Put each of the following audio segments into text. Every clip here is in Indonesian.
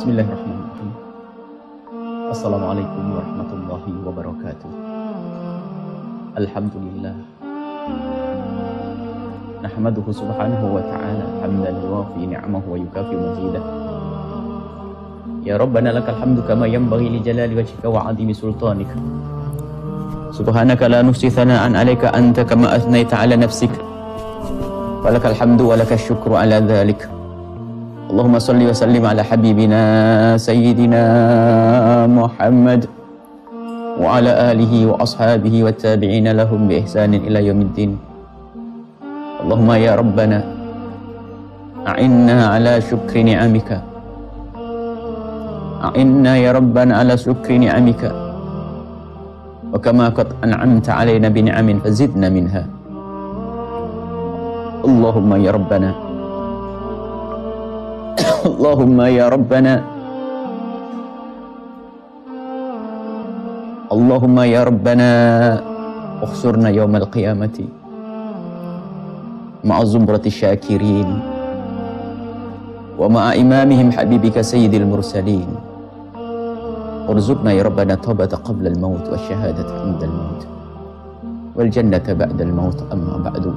Bismillahirrahmanirrahim. Assalamualaikum warahmatullahi wabarakatuh. Alhamdulillah. Nahmaduhu subhanahu wa ta'ala hamdan yuwafi ni'amahu wa yukafi mazidah. Ya Rabbana lakal hamdu kama yanbaghi li jalali wajhika wa 'azimi sultanika. Subhanaka la nuhsi thana'an 'alaika anta kama athnaita 'ala nafsik. Walakal hamdu wa lakal syukru 'ala dhalik. Allahumma salli wa sallim ala habibina sayyidina Muhammad wa ala alihi wa ashabihi wa tabi'ina lahum bi ihsanin ila yaumiddin. Allahumma ya Rabbana a'inna ala syukri ni'amika. A'inna ya Rabbana ala syukri ni'amika. Wa kama qad an'amta alaina bi ni'amin fazidna minha. Allahumma ya Rabbana Allahumma ya Rabbana Allahumma ya Rabbana ukhsurna yawmal qiyamati ma'a zumrati syakirin wa ma'a imamihim habibika sayyidil mursalin urzuqna ya Rabbana taubata qabla al-maut wa syahadata inda al-maut wal jannata ba'da al-maut amma ba'du.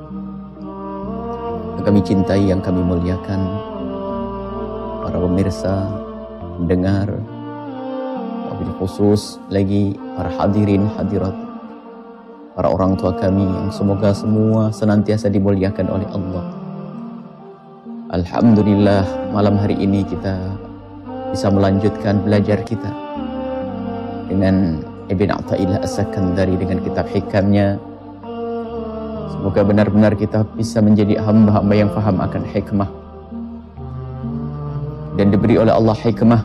Kami cintai, yang kami muliakan, para pemirsa, pendengar, wabil khusus lagi para hadirin hadirat, para orang tua kami yang semoga semua senantiasa dimuliakan oleh Allah. Alhamdulillah, malam hari ini kita bisa melanjutkan belajar kita dengan Ibn Atha'illah As-Sakandari dengan kitab hikamnya. Semoga benar-benar kita bisa menjadi hamba-hamba yang faham akan hikmah dan diberi oleh Allah hikmah,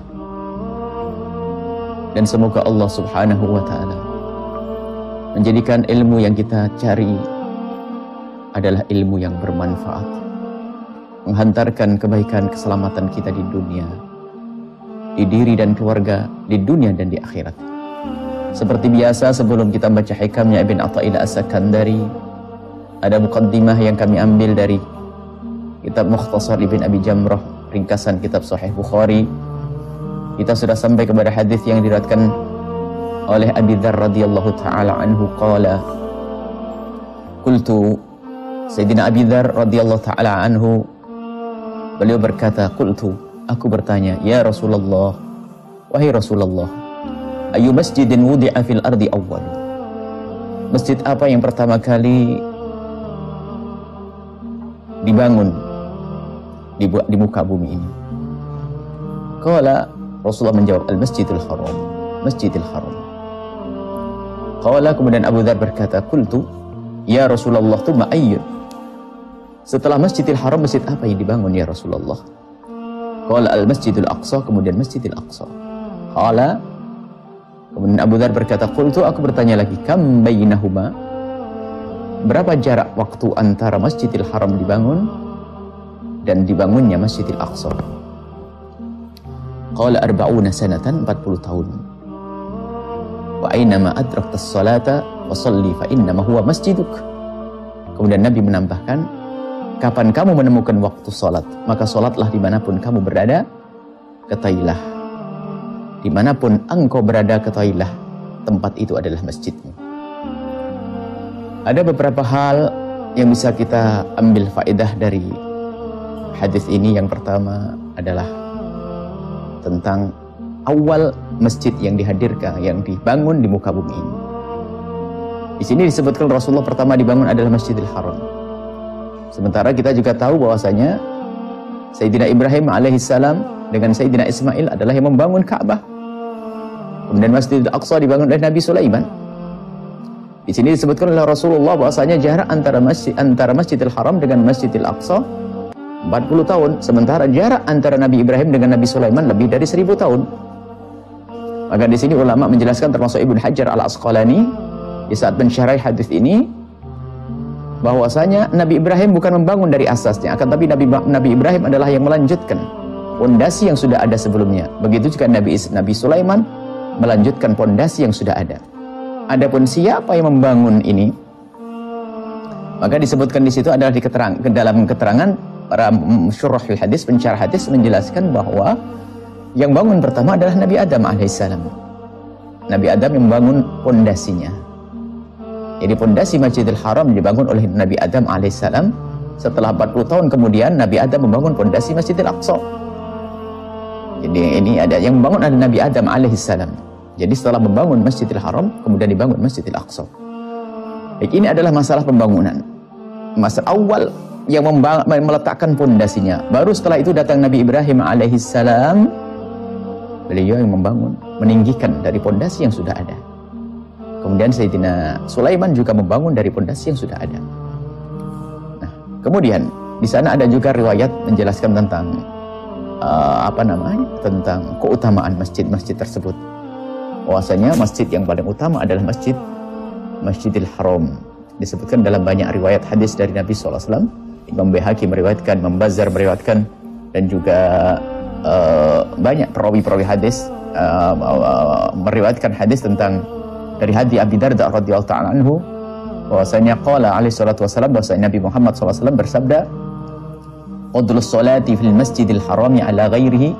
dan semoga Allah subhanahu wa ta'ala menjadikan ilmu yang kita cari adalah ilmu yang bermanfaat, menghantarkan kebaikan keselamatan kita di dunia, di diri dan keluarga, di dunia dan di akhirat. Seperti biasa, sebelum kita baca hikamnya Ibn Atha'illah As-Sakandari, ada muqaddimah yang kami ambil dari kitab Mukhtasar Ibn Abi Jamrah, ringkasan kitab Sahih Bukhari. Kita sudah sampai kepada hadis yang diriwayatkan oleh Abi Dzar radhiyallahu taala anhu qala qultu, Sayyidina Abi Dzar radhiyallahu taala anhu beliau berkata, qultu, aku bertanya, ya Rasulullah, wahai Rasulullah, ayu masjidin wudi'a fil ardi awwal, masjid apa yang pertama kali dibangun di muka bumi ini? Qala, Rasulullah menjawab, al-masjidil haram, masjidil haram. Qala, kemudian Abu Dzar berkata, qultu, ya Rasulullah, thumma ayyun, setelah masjidil haram masjid apa yang dibangun ya Rasulullah? Qala, al-masjidil aqsa, kemudian masjidil aqsa. Qala, kemudian Abu Dzar berkata, qultu, aku bertanya lagi, kam bainahuma, berapa jarak waktu antara masjidil haram dibangun dan dibangunnya Masjidil Aqsa? Qala 40 sanatan, 40 tahun. Wa aynama adrakta as-salata wa shalli fa innama huwa masjiduk. Kemudian Nabi menambahkan, kapan kamu menemukan waktu salat, maka salatlah dimanapun kamu berada, ketahuilah, dimanapun engkau berada, ketahuilah, tempat itu adalah masjidmu. Ada beberapa hal yang bisa kita ambil faedah dari hadis ini. Yang pertama adalah tentang awal masjid yang dihadirkan, yang dibangun di muka bumi ini. Di sini disebutkan Rasulullah pertama dibangun adalah Masjidil Haram. Sementara kita juga tahu bahwasanya Sayyidina Ibrahim alaihissalam dengan Sayyidina Ismail adalah yang membangun Ka'bah. Kemudian Masjidil Aqsa dibangun oleh Nabi Sulaiman. Di sini disebutkan oleh Rasulullah bahwasanya jarak antara Masjidil Haram dengan Masjidil Aqsa 40 tahun, sementara jarak antara Nabi Ibrahim dengan Nabi Sulaiman lebih dari 1000 tahun. Maka di sini ulama menjelaskan, termasuk Ibnu Hajar Al-Asqalani di saat mensyarah hadis ini, bahwasanya Nabi Ibrahim bukan membangun dari asasnya, akan tapi Nabi Ibrahim adalah yang melanjutkan pondasi yang sudah ada sebelumnya. Begitu juga Nabi Sulaiman melanjutkan pondasi yang sudah ada. Adapun siapa yang membangun ini, maka disebutkan di situ adalah dalam keterangan para syurahul hadis, pensyarah hadis menjelaskan bahwa Yang bangun pertama adalah Nabi Adam alaihissalam. Nabi Adam yang membangun pondasinya. Jadi pondasi Masjidil Haram dibangun oleh Nabi Adam alaihissalam. Setelah 40 tahun kemudian Nabi Adam membangun pondasi Masjidil Aqsa. Jadi ini ada yang membangun adalah Nabi Adam alaihissalam. Jadi setelah membangun Masjidil Haram, kemudian dibangun Masjidil Aqsa. Baik, ini adalah masalah pembangunan. Masalah awal yang meletakkan pondasinya. Baru setelah itu datang Nabi Ibrahim alaihissalam. Beliau yang membangun, meninggikan dari pondasi yang sudah ada. Kemudian Sayyidina Sulaiman juga membangun dari pondasi yang sudah ada. Nah, kemudian di sana ada juga riwayat menjelaskan tentang tentang keutamaan masjid-masjid tersebut. Bahwasanya masjid yang paling utama adalah Masjidil Haram. Disebutkan dalam banyak riwayat hadis dari Nabi SAW. Imam Baihaqi meriwayatkan, Imam Bazzar meriwayatkan, dan juga banyak perawi-perawi hadis meriwayatkan hadis tentang dari hadis Abi Darda radhiyallahu ta'ala anhu, bahwasanya qala alaihi salatu wasallam, bahwasanya Nabi Muhammad SAW bersabda, fadlus salati fil masjidil harami ala ghairihi,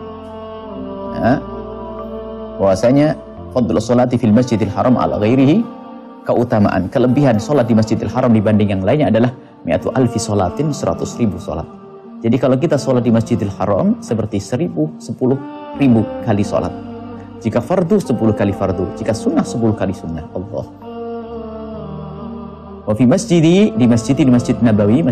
bahwasanya fadlus salati fil masjidil haram ala ghairihi, keutamaan, kelebihan salat di Masjidil Haram dibanding yang lainnya adalah mi'atu alfi salatin, 100.000 salat. Jadi kalau kita salat di Masjidil Haram seperti 10.000 kali salat. Jika fardu 10 kali fardu, jika sunnah 10 kali sunnah. Allah. Wa fi masjidi, di Masjid Nabawi,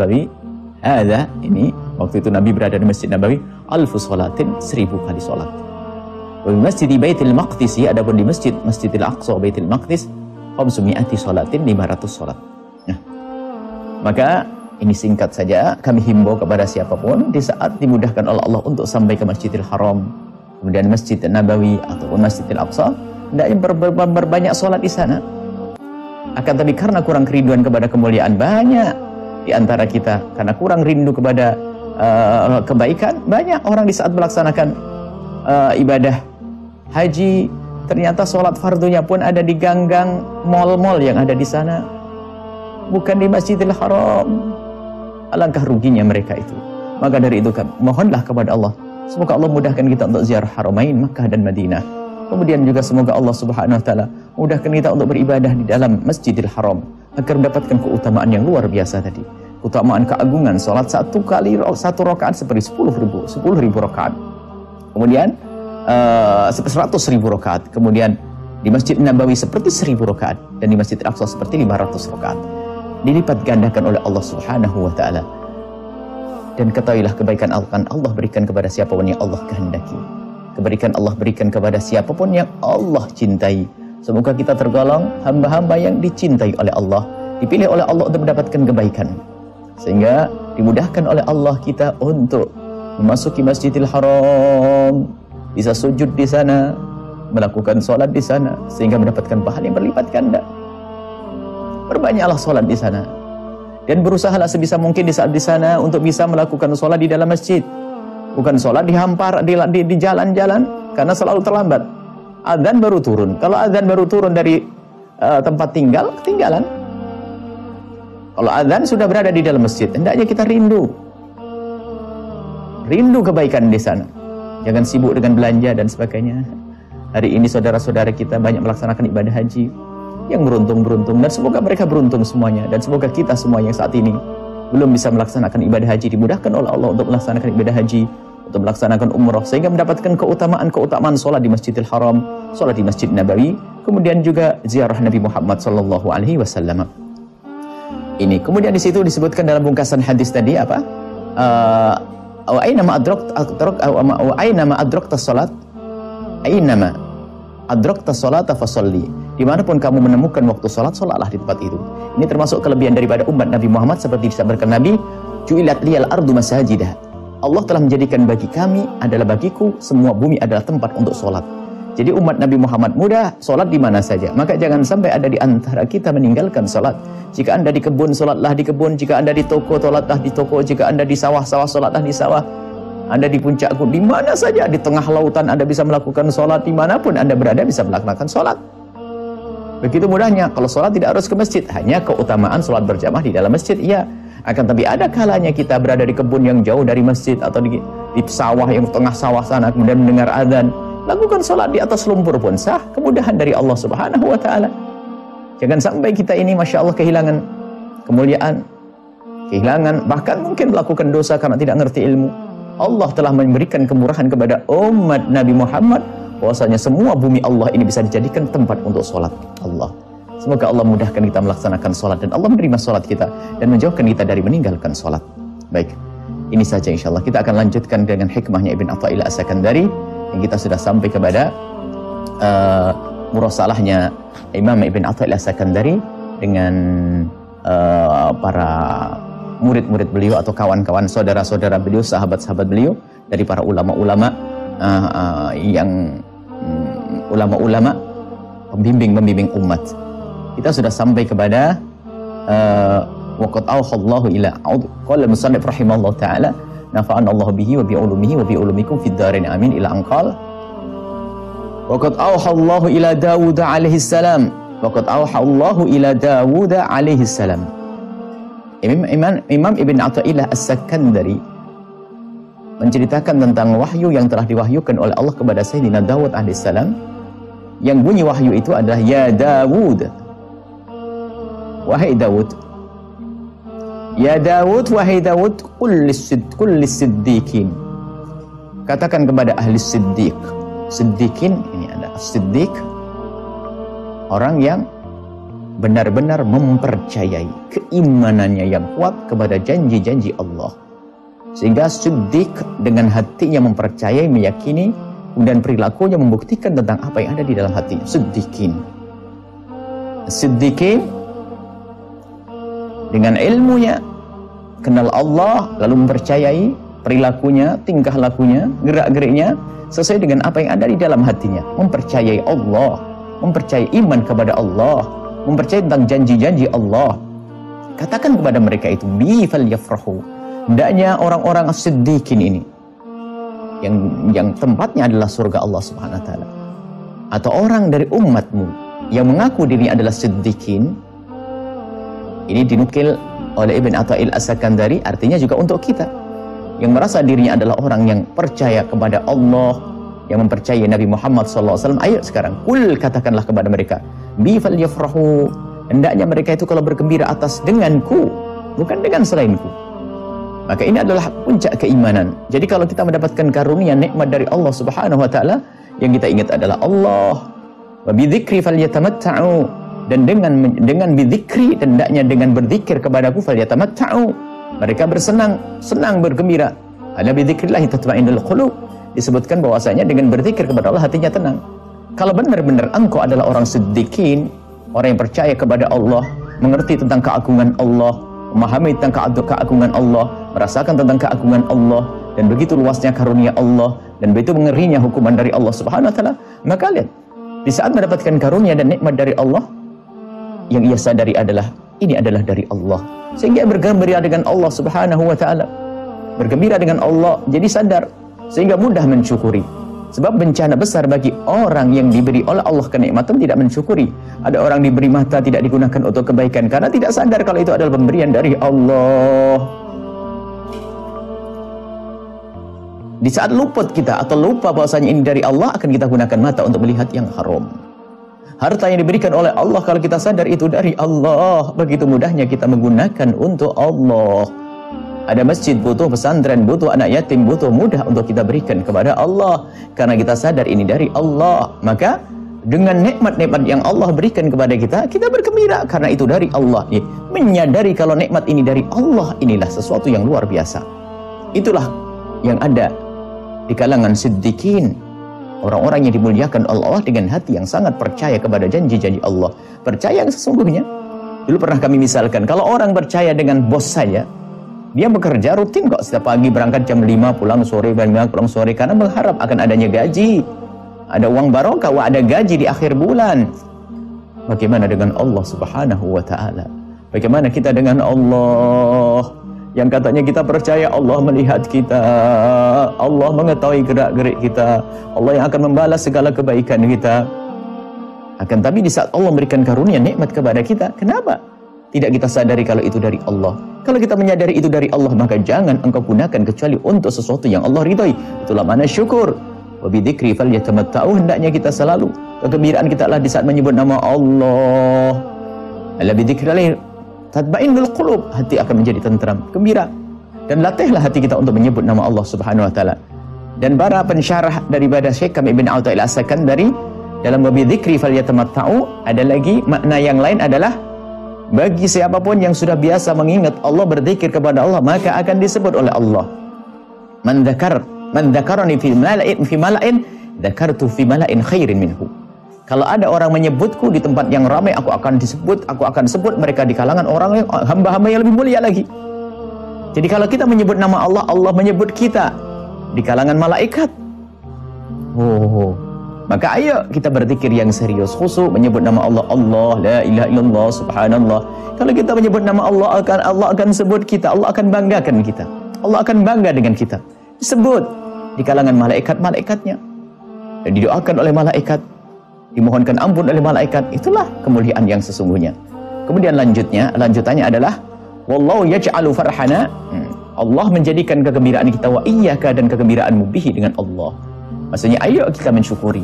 ada ini waktu itu Nabi berada di Masjid Nabawi, alfu salatin, 1000 kali salat. Wa fi masjidi Baitul Maqdis, adapun di Masjidil Aqsa Baitul Maqdis, 500 salatin, 500 salat. Nah, maka ini singkat saja kami himbau kepada siapapun di saat dimudahkan oleh Allah untuk sampai ke Masjidil Haram, kemudian Masjid Nabawi ataupun Masjidil Aqsa, hendaknya berbanyak sholat di sana. Akan tapi karena kurang kerinduan kepada kemuliaan, banyak di antara kita karena kurang rindu kepada kebaikan, banyak orang di saat melaksanakan ibadah haji, ternyata sholat fardunya pun ada di gang-gang mal-mal yang ada di sana, bukan di Masjidil Haram. Alangkah ruginya mereka itu. Maka dari itu mohonlah kepada Allah, semoga Allah mudahkan kita untuk ziarah Haramain Makkah dan Madinah. Kemudian juga semoga Allah Subhanahu wa taala mudahkan kita untuk beribadah di dalam Masjidil Haram agar mendapatkan keutamaan yang luar biasa tadi. Keutamaan keagungan salat satu rakaat seperti 10.000 rakaat. Kemudian 100.000 rakaat. Kemudian di Masjid Nabawi seperti 1.000 rakaat dan di Masjid Al-Aqsa seperti 500 rakaat. Dilipat gandakan oleh Allah Subhanahu wa taala. Dan ketahuilah kebaikan akan Allah berikan kepada siapapun yang Allah kehendaki. Kebaikan Allah berikan kepada siapapun yang Allah cintai. Semoga kita tergolong hamba-hamba yang dicintai oleh Allah, dipilih oleh Allah untuk mendapatkan kebaikan. Sehingga dimudahkan oleh Allah kita untuk memasuki Masjidil Haram, bisa sujud di sana, melakukan sholat di sana, sehingga mendapatkan pahala yang berlipat ganda. Perbanyaklah sholat di sana, dan berusahalah sebisa mungkin di saat di sana untuk bisa melakukan sholat di dalam masjid, bukan sholat dihampar di jalan-jalan karena selalu terlambat. Adzan baru turun. Kalau adzan baru turun dari tempat tinggal, ketinggalan. Kalau adzan sudah berada di dalam masjid, hendaknya kita rindu kebaikan di sana. Jangan sibuk dengan belanja dan sebagainya. Hari ini saudara-saudara kita banyak melaksanakan ibadah haji. Yang beruntung, dan semoga mereka beruntung semuanya, dan semoga kita semuanya saat ini belum bisa melaksanakan ibadah haji dimudahkan oleh Allah untuk melaksanakan ibadah haji, untuk melaksanakan umrah, sehingga mendapatkan keutamaan sholat di Masjidil Haram, sholat di Masjid Nabawi, kemudian juga ziarah Nabi Muhammad SAW. Ini kemudian di situ disebutkan dalam bungkasan hadis tadi apa? Aina ma adrakta salat, aina adrakta salata fasalli. Dimanapun kamu menemukan waktu salat, salatlah di tempat itu. Ini termasuk kelebihan daripada umat Nabi Muhammad, seperti disabdakan Nabi, ju'ilat liyal ardu masajidah. Allah telah menjadikan bagi kami, adalah bagiku, semua bumi adalah tempat untuk salat. Jadi umat Nabi Muhammad mudah salat di mana saja. Maka jangan sampai ada di antara kita meninggalkan salat. Jika Anda di kebun, salatlah di kebun. Jika Anda di toko, salatlah di toko. Jika Anda di sawah-sawah, salatlah di sawah. Anda di puncak gunung, di mana saja, di tengah lautan Anda bisa melakukan sholat, dimanapun Anda berada bisa melakukan sholat. Begitu mudahnya. Kalau sholat tidak harus ke masjid, hanya keutamaan sholat berjamaah di dalam masjid, iya. Akan tapi ada kalanya kita berada di kebun yang jauh dari masjid atau di di sawah yang tengah sawah sana kemudian mendengar azan, lakukan sholat di atas lumpur pun sah, kemudahan dari Allah Subhanahu wa Ta'ala. Jangan sampai kita ini Masya Allah kehilangan kemuliaan, kehilangan, bahkan mungkin melakukan dosa karena tidak ngerti ilmu. Allah telah memberikan kemurahan kepada umat Nabi Muhammad bahwasanya semua bumi Allah ini bisa dijadikan tempat untuk sholat Allah. Semoga Allah mudahkan kita melaksanakan sholat dan Allah menerima sholat kita dan menjauhkan kita dari meninggalkan sholat. Baik, ini saja insya Allah. Kita akan lanjutkan dengan hikmahnya Ibn Atha'illah As-Sakandari yang kita sudah sampai kepada murasalahnya Imam Ibn Atha'illah As-Sakandari dengan para murid-murid beliau atau kawan-kawan saudara-saudara beliau, sahabat-sahabat beliau dari para ulama-ulama yang ulama-ulama pembimbing umat. Kita sudah sampai kepada waqad awhallahu ila qala musannif rahimahullah taala nafa'ana Allah bihi wa bi ulumihi wa bi ulumikum fid dharain amin ila anqal waqad awhallahu ila Dawud alaihi salam waqad awhallahu ila Dawud alaihi salam. Imam Ibn Atha'illah As-Sakandari menceritakan tentang wahyu yang telah diwahyukan oleh Allah kepada Sayyidina Dawud alaihi salam, yang bunyi wahyu itu adalah ya Dawud, wahai Dawud, ya Dawud, wahai Dawud, kullis siddiqin, katakan kepada ahli siddiq. Siddiqin ini ada siddiq, orang yang benar-benar mempercayai, keimanannya yang kuat kepada janji-janji Allah, sehingga siddiq dengan hatinya mempercayai, meyakini, dan perilakunya membuktikan tentang apa yang ada di dalam hatinya. Siddiqin dengan ilmunya kenal Allah, lalu mempercayai perilakunya, tingkah lakunya, gerak-geriknya sesuai dengan apa yang ada di dalam hatinya. Mempercayai Allah, mempercayai iman kepada Allah, mempercayai tentang janji-janji Allah. Katakan kepada mereka itu, bi falyafrahu. Hendaknya orang-orang as-siddiqin ini yang tempatnya adalah surga Allah Subhanahu wa taala, atau orang dari umatmu yang mengaku diri adalah siddiqin. Ini dinukil oleh Ibn Atha'illah As-Sakandari, artinya juga untuk kita yang merasa dirinya adalah orang yang percaya kepada Allah, yang mempercayai Nabi Muhammad SAW. Ayo sekarang, kul, katakanlah kepada mereka, bi falyafrahu, hendaknya mereka itu kalau bergembira atas denganku, bukan dengan selainku. Maka ini adalah puncak keimanan. Jadi kalau kita mendapatkan karunia nikmat dari Allah Subhanahu wa taala, yang kita ingat adalah Allah. Wa bidzikri falyatamatta'u, dan dengan bidzikri, hendaknya dengan berzikir kepadaku, falyatamatta'u, mereka senang bergembira. Ala bidzikrillah tatma'innul qulub, disebutkan bahwasanya dengan berzikir kepada Allah hatinya tenang. Kalau benar-benar engkau adalah orang siddiqin, orang yang percaya kepada Allah, mengerti tentang keagungan Allah, memahami tentang keagungan Allah, merasakan tentang keagungan Allah, dan begitu luasnya karunia Allah, dan begitu mengerinya hukuman dari Allah Subhanahu wa taala, maka lihat, di saat mendapatkan karunia dan nikmat dari Allah, yang ia sadari adalah ini adalah dari Allah, sehingga bergembira dengan Allah Subhanahu wa taala, bergembira dengan Allah, jadi sadar, sehingga mudah mensyukuri. Sebab bencana besar bagi orang yang diberi oleh Allah kenikmatan tidak mensyukuri. Ada orang diberi mata tidak digunakan untuk kebaikan karena tidak sadar kalau itu adalah pemberian dari Allah. Di saat luput kita atau lupa bahwasanya ini dari Allah, akan kita gunakan mata untuk melihat yang haram. Harta yang diberikan oleh Allah, kalau kita sadar itu dari Allah, begitu mudahnya kita menggunakan untuk Allah. Ada masjid butuh, pesantren butuh, anak yatim butuh, mudah untuk kita berikan kepada Allah karena kita sadar ini dari Allah. Maka dengan nikmat-nikmat yang Allah berikan kepada kita, kita bergembira karena itu dari Allah. Menyadari kalau nikmat ini dari Allah, inilah sesuatu yang luar biasa. Itulah yang ada di kalangan siddiqin, orang-orang yang dimuliakan Allah dengan hati yang sangat percaya kepada janji-janji Allah. Percaya yang sesungguhnya. Dulu pernah kami misalkan, kalau orang percaya dengan bos saja, dia bekerja rutin kok, setiap pagi berangkat jam 5, pulang sore, pulang sore, karena mengharap akan adanya gaji, ada uang barokah, ada gaji di akhir bulan. Bagaimana dengan Allah Subhanahu wa taala? Bagaimana kita dengan Allah yang katanya kita percaya Allah melihat kita, Allah mengetahui gerak-gerik kita, Allah yang akan membalas segala kebaikan kita. Akan tapi di saat Allah memberikan karunia nikmat kepada kita, kenapa tidak kita sadari kalau itu dari Allah. Kalau kita menyadari itu dari Allah, maka jangan engkau gunakan kecuali untuk sesuatu yang Allah ridhai. Itulah makna syukur. Wa bidzikri falyatamatta'u, hendaknya kita selalu, kegembiraan kita adalah di saat menyebut nama Allah. Ala bidzikrillah tatma'innul qulub, hati akan menjadi tentram, gembira. Dan latihlah hati kita untuk menyebut nama Allah Subhanahu wa taala. Dan para pensyarah daripada Syekh Kamil bin Athaillah As-Sakandari dalam wa bidzikri falyatamatta'u, ada lagi makna yang lain adalah bagi siapapun yang sudah biasa mengingat Allah, berzikir kepada Allah, maka akan disebut oleh Allah. Man dzakarani fi mala'in dzakartu fi mala'in khairin minhu. Kalau ada orang menyebutku di tempat yang ramai, aku akan sebut mereka di kalangan orang yang hamba-hamba yang lebih mulia lagi. Jadi kalau kita menyebut nama Allah, Allah menyebut kita di kalangan malaikat. Maka ayo kita berzikir yang serius, khusyuk menyebut nama Allah. Allah, la ilaha illallah, subhanallah. Kalau kita menyebut nama Allah akan sebut kita, Allah akan banggakan kita. Allah akan bangga dengan kita. Disebut di kalangan malaikat-malaikatnya. Dan didoakan oleh malaikat, dimohonkan ampun oleh malaikat. Itulah kemuliaan yang sesungguhnya. Kemudian lanjutannya adalah wallahu yaj'alu farhana. Allah menjadikan kegembiraan kita wa iyyaka, dan kegembiraanmu bihi, dengan Allah. Maksudnya ayo kita mensyukuri.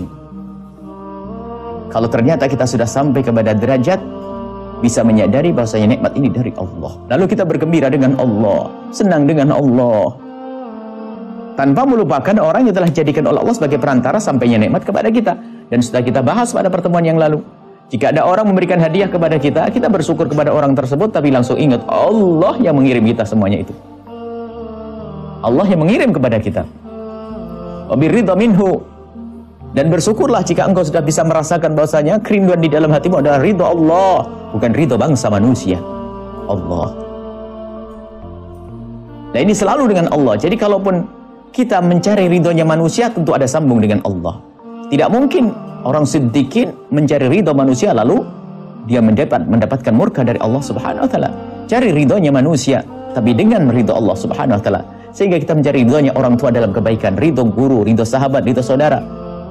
Kalau ternyata kita sudah sampai kepada derajat bisa menyadari bahwasanya nikmat ini dari Allah, lalu kita bergembira dengan Allah, senang dengan Allah, tanpa melupakan orang yang telah dijadikan oleh Allah sebagai perantara sampainya nikmat kepada kita. Dan sudah kita bahas pada pertemuan yang lalu, jika ada orang memberikan hadiah kepada kita, kita bersyukur kepada orang tersebut, tapi langsung ingat Allah yang mengirim kita semuanya itu. Allah yang mengirim kepada kita. Wabiridha minhu, dan bersyukurlah jika engkau sudah bisa merasakan bahwasanya kerinduan di dalam hatimu adalah ridha Allah, bukan ridha bangsa manusia. Allah. Nah, ini selalu dengan Allah. Jadi kalaupun kita mencari ridhonya manusia, tentu ada sambung dengan Allah. Tidak mungkin orang siddiqin mencari ridha manusia lalu dia mendapatkan murka dari Allah Subhanahu wa taala. Cari ridhonya manusia, tapi dengan ridha Allah Subhanahu wa taala. Sehingga kita mencari ridhonya orang tua dalam kebaikan, ridho guru, ridho sahabat, ridho saudara.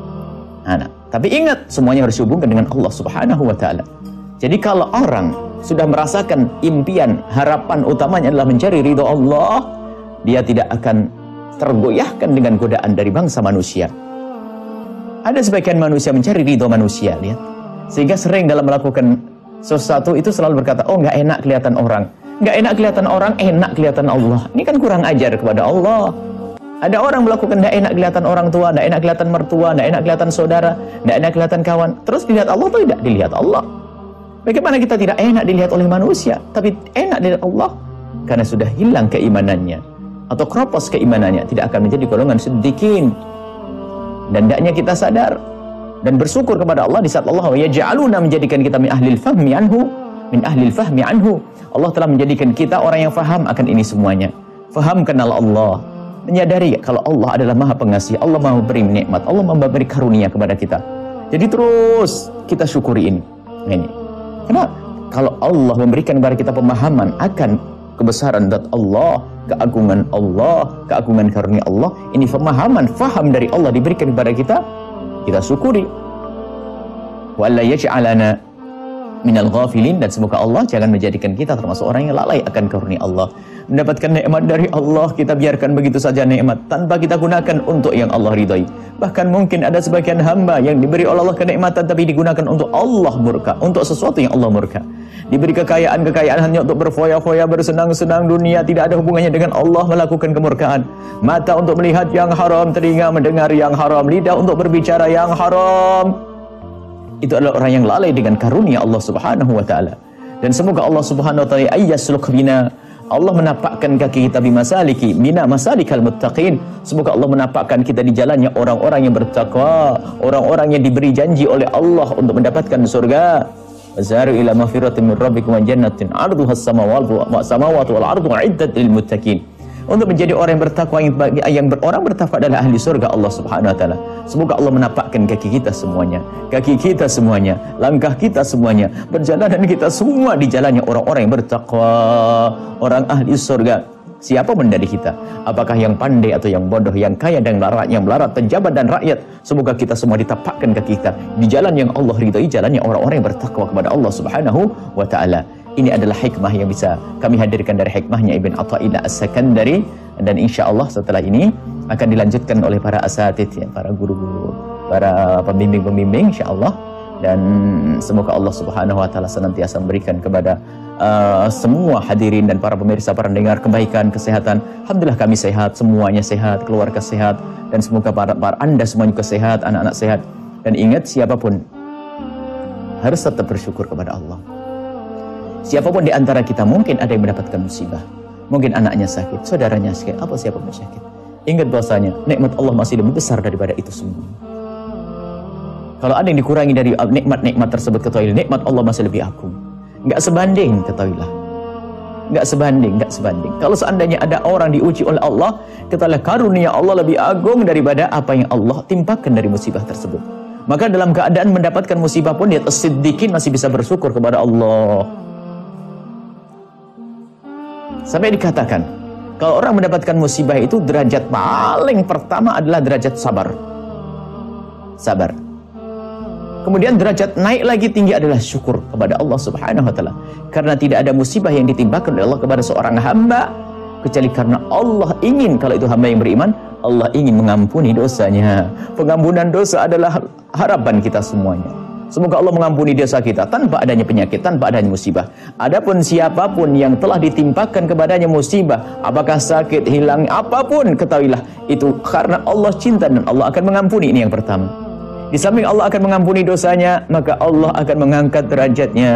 Tapi ingat, semuanya harus dihubungkan dengan Allah Subhanahu wa taala. Jadi kalau orang sudah merasakan impian, harapan utamanya adalah mencari ridho Allah, dia tidak akan tergoyahkan dengan godaan dari bangsa manusia. Ada sebagian manusia mencari ridho manusia, lihat. Sehingga sering dalam melakukan sesuatu itu selalu berkata, oh nggak enak kelihatan orang. Nggak enak kelihatan orang, enak kelihatan Allah. Ini kan kurang ajar kepada Allah. Ada orang melakukan nggak enak kelihatan orang tua, nggak enak kelihatan mertua, nggak enak kelihatan saudara, nggak enak kelihatan kawan. Terus dilihat Allah atau tidak? Dilihat Allah. Bagaimana kita tidak enak dilihat oleh manusia, tapi enak dilihat Allah? Karena sudah hilang keimanannya, atau kropos keimanannya, tidak akan menjadi golongan siddiqin. Dan hendaknya kita sadar dan bersyukur kepada Allah di saat Allah yaj'aluna, menjadikan kita min ahlil fahmi anhu. Allah telah menjadikan kita orang yang faham akan ini semuanya. Faham kenal Allah, menyadari kalau Allah adalah Maha Pengasih, Allah Maha beri nikmat, Allah Maha beri karunia kepada kita. Jadi terus kita syukuri ini. Karena kalau Allah memberikan kepada kita pemahaman akan kebesaran zat Allah, keagungan karunia Allah, ini pemahaman, faham dari Allah diberikan kepada kita, kita syukuri. Wa alla yaj'alana minal ghafilin, dan semoga Allah jangan menjadikan kita termasuk orang yang lalai akan karunia Allah. Mendapatkan nikmat dari Allah, kita biarkan begitu saja nikmat tanpa kita gunakan untuk yang Allah ridhai. Bahkan mungkin ada sebagian hamba yang diberi oleh Allah kenikmatan tapi digunakan untuk Allah murka, untuk sesuatu yang Allah murka. Diberi kekayaan hanya untuk berfoya-foya, bersenang-senang dunia, tidak ada hubungannya dengan Allah, melakukan kemurkaan. Mata untuk melihat yang haram, telinga mendengar yang haram, lidah untuk berbicara yang haram. Itu adalah orang yang lalai dengan karunia Allah Subhanahu wa taala. Dan semoga Allah Subhanahu wa taala ayyasluk bina, Allah menapakkan kaki kita bina masalikal muttaqin. Semoga Allah menapakkan kita di jalannya orang-orang yang bertakwa, orang-orang yang diberi janji oleh Allah untuk mendapatkan surga. Wazaru ila maghfiratin min rabbikum wa jannatin 'arduha as-samawati wal ardu 'iddat lil muttaqin. Untuk menjadi orang yang bertakwa, orang bertakwa adalah ahli surga Allah Subhanahu wa taala. Semoga Allah menapakkan kaki kita semuanya, langkah kita semuanya, perjalanan kita semua di jalannya orang-orang yang bertakwa, orang ahli surga. Siapapun dari kita, apakah yang pandai atau yang bodoh, yang kaya dan yang melarat, pejabat dan rakyat, semoga kita semua ditapakkan kaki kita di jalan yang Allah ridhai, jalannya orang-orang yang bertakwa kepada Allah Subhanahu wa taala. Ini adalah hikmah yang bisa kami hadirkan dari hikmahnya Ibn Atha'illah As-Sakandari. Dan insya Allah setelah ini akan dilanjutkan oleh para asatidz, ya, para guru-guru, para pembimbing-pembimbing insya Allah. Dan semoga Allah Subhanahu wa Ta'ala senantiasa memberikan kepada semua hadirin dan para pemirsa, para pendengar kebaikan, kesehatan. Alhamdulillah kami sehat, semuanya sehat, keluarga sehat, dan semoga para Anda semuanya juga sehat, anak-anak sehat. Dan ingat, siapapun harus tetap bersyukur kepada Allah. Siapapun di antara kita mungkin ada yang mendapatkan musibah, mungkin anaknya sakit, saudaranya sakit, apa siapapun sakit. Ingat bahwasanya nikmat Allah masih lebih besar daripada itu semua. Kalau ada yang dikurangi dari nikmat-nikmat tersebut, ketahuilah nikmat Allah masih lebih agung. Nggak sebanding, ketahuilah. Nggak sebanding. Kalau seandainya ada orang diuji oleh Allah, ketahuilah karunia Allah lebih agung daripada apa yang Allah timpakan dari musibah tersebut. Maka dalam keadaan mendapatkan musibah pun, dia as-siddiqin masih bisa bersyukur kepada Allah. Sampai dikatakan, kalau orang mendapatkan musibah itu, derajat paling pertama adalah derajat sabar. Sabar. Kemudian derajat naik lagi tinggi adalah syukur kepada Allah Subhanahu wa Ta'ala. Karena tidak ada musibah yang ditimpakan oleh Allah kepada seorang hamba kecuali karena Allah ingin, kalau itu hamba yang beriman, Allah ingin mengampuni dosanya. Pengampunan dosa adalah harapan kita semuanya. Semoga Allah mengampuni dosa kita tanpa adanya penyakit, tanpa adanya musibah. Adapun siapapun yang telah ditimpakan kepadanya musibah, apakah sakit, hilang, apapun, ketahuilah itu karena Allah cinta dan Allah akan mengampuni. Ini yang pertama. Di samping Allah akan mengampuni dosanya, maka Allah akan mengangkat derajatnya.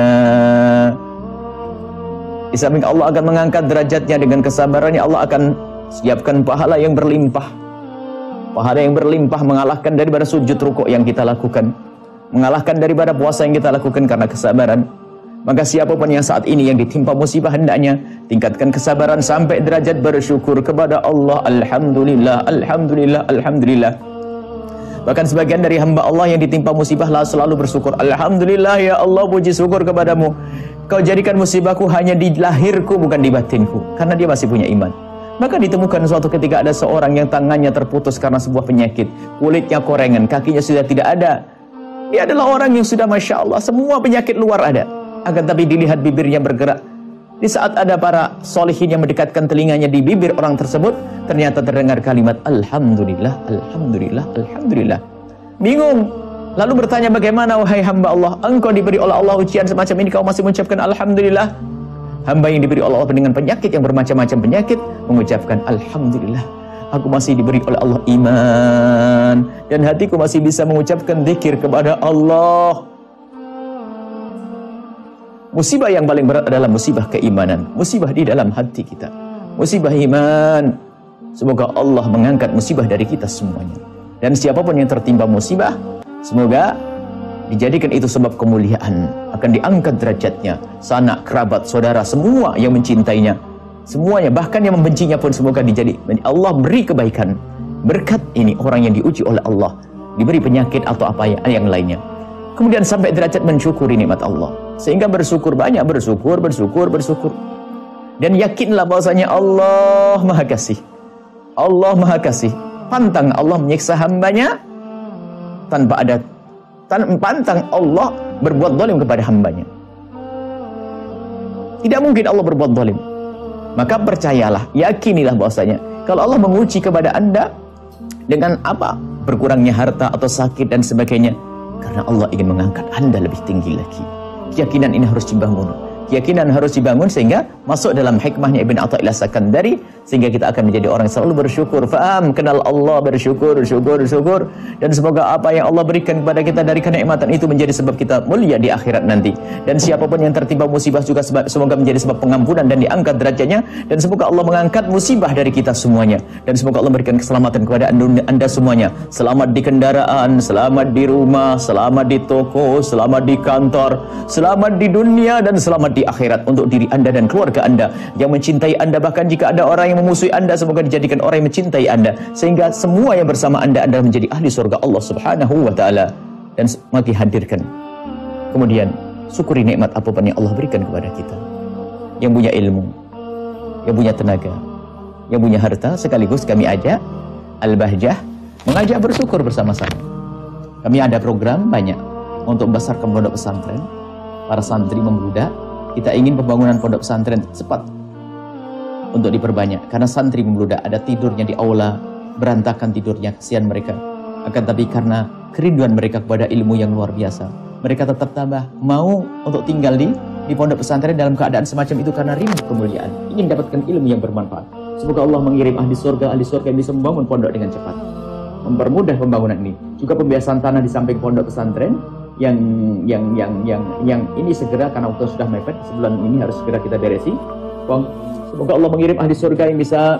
Di samping Allah akan mengangkat derajatnya dengan kesabarannya, Allah akan siapkan pahala yang berlimpah. Pahala yang berlimpah mengalahkan daripada sujud rukuk yang kita lakukan, mengalahkan daripada puasa yang kita lakukan karena kesabaran. Maka siapapun yang saat ini yang ditimpa musibah, hendaknya tingkatkan kesabaran sampai derajat bersyukur kepada Allah. Alhamdulillah, alhamdulillah, alhamdulillah. Bahkan sebagian dari hamba Allah yang ditimpa musibah selalu bersyukur. Alhamdulillah ya Allah, puji syukur kepadamu. Kau jadikan musibahku hanya di lahirku, bukan di batinku. Karena dia masih punya iman. Maka ditemukan suatu ketika ada seorang yang tangannya terputus karena sebuah penyakit. Kulitnya korengan, kakinya sudah tidak ada. Dia adalah orang yang sudah Masya Allah, semua penyakit luar ada. Akan tapi dilihat bibirnya bergerak. Di saat ada para solihin yang mendekatkan telinganya di bibir orang tersebut, ternyata terdengar kalimat Alhamdulillah, Alhamdulillah, Alhamdulillah. Bingung. Lalu bertanya, bagaimana wahai hamba Allah, engkau diberi oleh Allah ujian semacam ini, kau masih mengucapkan Alhamdulillah? Hamba yang diberi oleh Allah dengan penyakit yang bermacam-macam penyakit, mengucapkan Alhamdulillah. Aku masih diberi oleh Allah iman, dan hatiku masih bisa mengucapkan zikir kepada Allah. Musibah yang paling berat adalah musibah keimanan, musibah di dalam hati kita, musibah iman. Semoga Allah mengangkat musibah dari kita semuanya. Dan siapapun yang tertimpa musibah, semoga dijadikan itu sebab kemuliaan, akan diangkat derajatnya, sanak, kerabat, saudara, semua yang mencintainya, semuanya, bahkan yang membencinya pun semoga Allah beri kebaikan. Berkat ini orang yang diuji oleh Allah, diberi penyakit atau apa yang lainnya, kemudian sampai derajat mensyukuri nikmat Allah, sehingga bersyukur, banyak bersyukur. Dan yakinlah bahwasanya Allah Maha Kasih. Allah Maha Kasih. Pantang Allah menyiksa hambanya pantang Allah berbuat zalim kepada hambanya. Tidak mungkin Allah berbuat zalim. Maka percayalah, yakinilah bahwasanya kalau Allah menguji kepada Anda dengan apa? Berkurangnya harta atau sakit dan sebagainya, karena Allah ingin mengangkat Anda lebih tinggi lagi. Keyakinan ini harus dibangun. Keyakinan harus dibangun sehingga masuk dalam hikmahnya Ibn Atha'illah Sakandari, sehingga kita akan menjadi orang yang selalu bersyukur. Faham, kenal Allah, bersyukur. Dan semoga apa yang Allah berikan kepada kita dari kenikmatan itu menjadi sebab kita mulia di akhirat nanti. Dan siapapun yang tertimpa musibah juga semoga menjadi sebab pengampunan dan diangkat derajatnya. Dan semoga Allah mengangkat musibah dari kita semuanya. Dan semoga Allah berikan keselamatan kepada Anda semuanya. Selamat di kendaraan, selamat di rumah, selamat di toko, selamat di kantor, selamat di dunia, dan selamat di akhirat untuk diri Anda dan keluarga Anda yang mencintai Anda. Bahkan jika ada orang yang memusuhi Anda, semoga dijadikan orang yang mencintai Anda, sehingga semua yang bersama Anda menjadi ahli surga Allah Subhanahu wa Ta'ala. Dan mari hadirkan, kemudian syukuri nikmat apapun yang Allah berikan kepada kita, yang punya ilmu, yang punya tenaga, yang punya harta. Sekaligus kami ajak Al-Bahjah mengajak bersyukur bersama-sama. Kami ada program banyak untuk membesarkan pondok pesantren, para santri membludak, Kita ingin pembangunan pondok pesantren cepat untuk diperbanyak. Karena santri membludak, ada tidurnya di aula, berantakan tidurnya, kesian mereka. Akan tapi karena kerinduan mereka kepada ilmu yang luar biasa, mereka tetap tambah mau untuk tinggal di pondok pesantren dalam keadaan semacam itu karena rindu kemuliaan, ingin dapatkan ilmu yang bermanfaat. Semoga Allah mengirim ahli surga yang bisa membangun pondok dengan cepat, mempermudah pembangunan ini. Juga pembiasaan tanah di samping pondok pesantren yang ini segera, karena waktu sudah mepet, sebulan ini harus segera kita beresi. Semoga Allah mengirim ahli surga yang bisa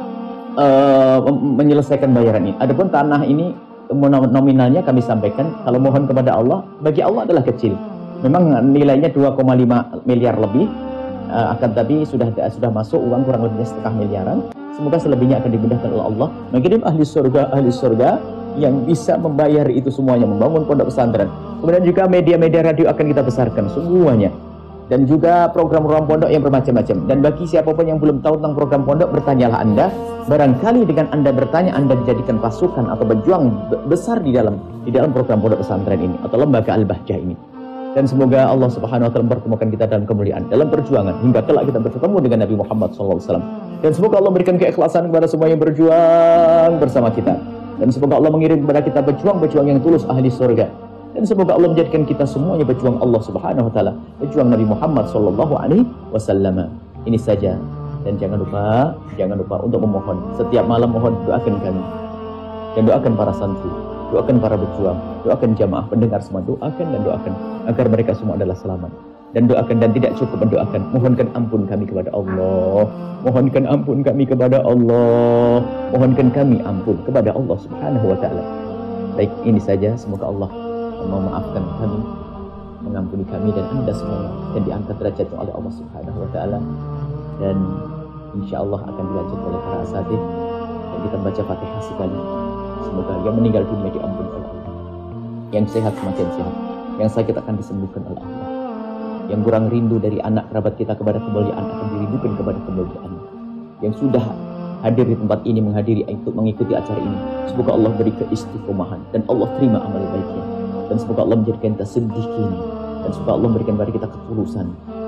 menyelesaikan bayaran ini. Adapun tanah ini nominalnya kami sampaikan, kalau mohon kepada Allah, bagi Allah adalah kecil. Memang nilainya 2,5 miliar lebih, akan tapi sudah masuk uang kurang lebih setengah miliaran. Semoga selebihnya akan dimudahkan oleh Allah. Mengirim ahli surga yang bisa membayar itu semuanya, membangun pondok pesantren. Kemudian juga media-media radio akan kita besarkan semuanya. Dan juga program-program pondok yang bermacam-macam. Dan bagi siapapun yang belum tahu tentang program pondok, bertanyalah Anda. Barangkali dengan Anda bertanya, Anda dijadikan pasukan atau berjuang besar di dalam program pondok pesantren ini atau lembaga Al-Bahjah ini. Dan semoga Allah Subhanahu wa taala mempertemukan kita dalam kemuliaan, dalam perjuangan hingga kelak kita bertemu dengan Nabi Muhammad SAW. Dan semoga Allah memberikan keikhlasan kepada semua yang berjuang bersama kita. Dan semoga Allah mengirim kepada kita pejuang-pejuang yang tulus ahli surga. Dan semoga Allah menjadikan kita semuanya pejuang Allah Subhanahu wa taala, pejuang Nabi Muhammad sallallahu alaihi wasallam. Ini saja, dan jangan lupa untuk memohon. Setiap malam mohon, doakan kami. Dan doakan para santri, doakan para pejuang, doakan jamaah pendengar semua, doakan agar mereka semua adalah selamat. Dan doakan, dan tidak cukup mendoakan, mohonkan ampun kami kepada Allah. Mohonkan ampun kami kepada Allah. Mohonkan kami ampun kepada Allah Subhanahu wa taala. Baik, ini saja, semoga Allah memaafkan kami, mengampuni kami dan Anda semua, dan diangkat derajatnya oleh Allah Subhanahu wa taala. Dan insya Allah akan dilanjutkan oleh para asatidz, dan kita baca Fatihah sekali. Semoga yang meninggal dunia diampuni oleh Allah, yang sehat semakin sehat, yang sakit akan disembuhkan oleh Allah, yang kurang rindu dari anak kerabat kita kepada kemuliaan akan dirindukan kepada kemuliaan, yang sudah hadir di tempat ini, menghadiri untuk mengikuti acara ini, semoga Allah beri keistiqomahan dan Allah terima amal baiknya. Dan semoga Allah menjadikan kita sedikit, dan semoga Allah memberikan kepada kita ketulusan.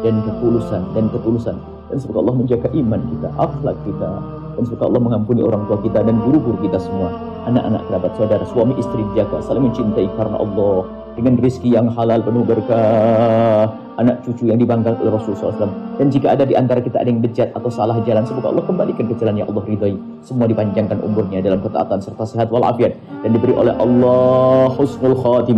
Dan semoga Allah menjaga iman kita, akhlak kita. Dan semoga Allah mengampuni orang tua kita dan guru-guru kita semua, anak-anak, kerabat, saudara, suami, istri dijaga, saling mencintai karena Allah, dengan rezeki yang halal penuh berkah, anak cucu yang dibanggakan oleh Rasulullah SAW. Dan jika ada di antara kita ada yang bejat atau salah jalan, semoga Allah kembalikan ke jalan yang Allah ridhai. Semua dipanjangkan umurnya dalam ketaatan serta sehat walafiat, dan diberi oleh Allah husnul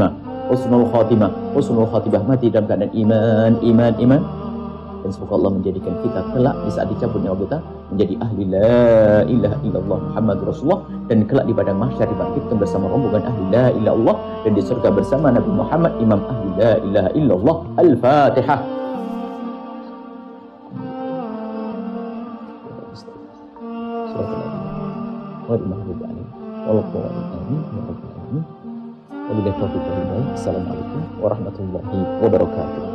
khatimah, mati dalam keadaan iman. Dan semoga Allah menjadikan kita kelak di saat dicabut nyawa kita menjadi ahli la ilaha illallah Muhammadur Rasulullah, dan kelak di padang mahsyar dibangkitkan bersama rombongan ahli la ilaha illallah, dan di surga bersama Nabi Muhammad imam ahli la ilaha illallah. Al-Fatihah. Assalamualaikum warahmatullahi wabarakatuh.